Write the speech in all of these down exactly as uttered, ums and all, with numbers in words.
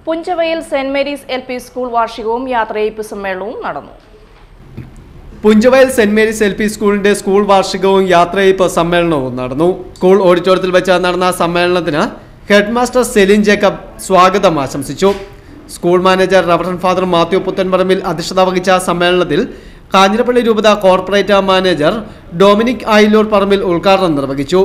Punchavayal saint Mary's LP പി സ്കൂൾ വാർഷികവും യാത്രയയപ്പ് സമ്മേളനവും നടന്നു. പുഞ്ചവയൽ സെന്റ് മേരീസ് എൽ പി സ്കൂളിന്റെ സ്കൂൾ വാർഷികവും യാത്രയയപ്പ് സമ്മേളനവും നടന്നു. സ്കൂൾ ഓഡിറ്റോറിയത്തിൽ വെച്ച് നടന്ന സമ്മേളനത്തിന് ഹെഡ് മാസ്റ്റർ സെലിൻ ജേക്കബ് സ്വാഗതം ആശംസിച്ചു. School manager reverend father Mathew Puthenparambil അധ്യക്ഷത വഹിച്ച സമ്മേളനത്തിൽ കാഞ്ഞിരപ്പള്ളി രൂപത കോർപ്പറേറ്റ് മാനേജർ ഡൊമിനിക് ആയിലൂർ പറമ്പിൽ ഉദ്ഘാടനം നിർവഹിച്ചു.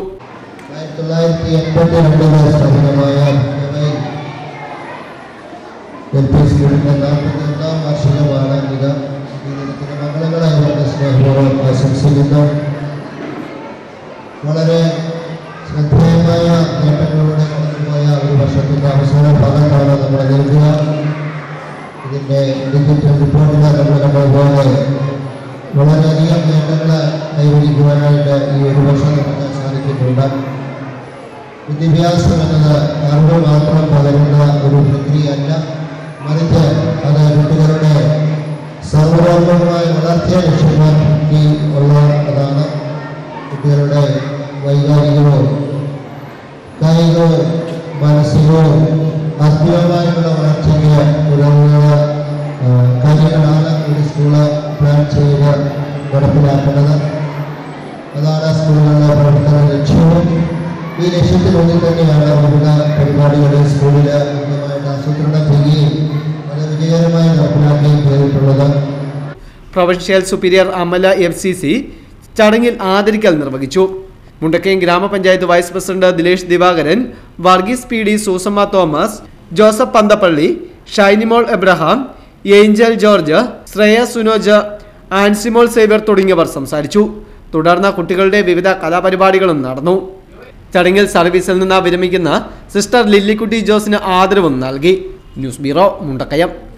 വളരെ ശ്രദ്ധേയമായ നേട്ടങ്ങളിലൂടെ കടന്നുപോയ ഒരു വർഷത്തിൻ്റെ അവസാന ഭാഗത്താണ് നമ്മൾ നിൽക്കുക. ഇതിൻ്റെ ഡിജിറ്റൽ റിപ്പോർട്ടിൽ നമ്മൾ കണ്ടതുപോലെ വളരെയധികം നേട്ടങ്ങൾ കൈവരിക്കുവാനായിട്ട് ഈ ഒരു വർഷം നമുക്ക് സാധിച്ചിട്ടുണ്ട്. വിദ്യാഭ്യാസം എന്നത് അറിവ് മാത്രം പകരുന്ന ഒരു പ്രക്രിയയല്ല, മറിച്ച് അത് കുട്ടികളുടെ സർവ്വതോന്മുഖമായ വളർച്ചയെ ലക്ഷ്യമാക്കി ഉള്ളതാണ്. കുട്ടികളുടെ വൈകാരികവും കായികവും മാനസികവും ആത്മീയമായുള്ള വളർച്ചയ്ക്ക് ഉതകുന്ന കാര്യങ്ങളാണ് ഒരു സ്കൂള് പ്ലാൻ ചെയ്ത് നടപ്പിലാക്കുന്നത്. അതാണ് സ്കൂളുകളുടെ പ്രവർത്തന ലക്ഷ്യവും. ഈ ലക്ഷ്യത്തിനുള്ളിൽ തന്നെയാണ് വിവിധ പരിപാടികൾ സ്കൂളിൽ കൃത്യമായിട്ട് ആസൂത്രണം ചെയ്യുകയും അത് വിജയകരമായി നടപ്പിലാക്കുകയും ചെയ്തിട്ടുള്ളത്. Provincial superior Amala F C C ചടങ്ങിൽ ആദരിക്കൽ നിർവഹിച്ചു. മുണ്ടക്കയം ഗ്രാമപഞ്ചായത്ത് vice president Dilesh Divakaran, Varghese P D, Susamma Thomas, Joseph Panthappally, Shinimol Abraham, Angel George, Shreya Sunoj, Ancimol Xavier തുടങ്ങിയവർ സംസാരിച്ചു. തുടർന്ന് കുട്ടികളുടെ വിവിധ കലാപരിപാടികളും നടന്നു. ചടങ്ങിൽ സർവീസിൽ നിന്ന് വിരമിക്കുന്ന സിസ്റ്റർ ലില്ലിക്കുട്ടി ജോസിന് ആദരവും നൽകി. News bureau, Mundakayam.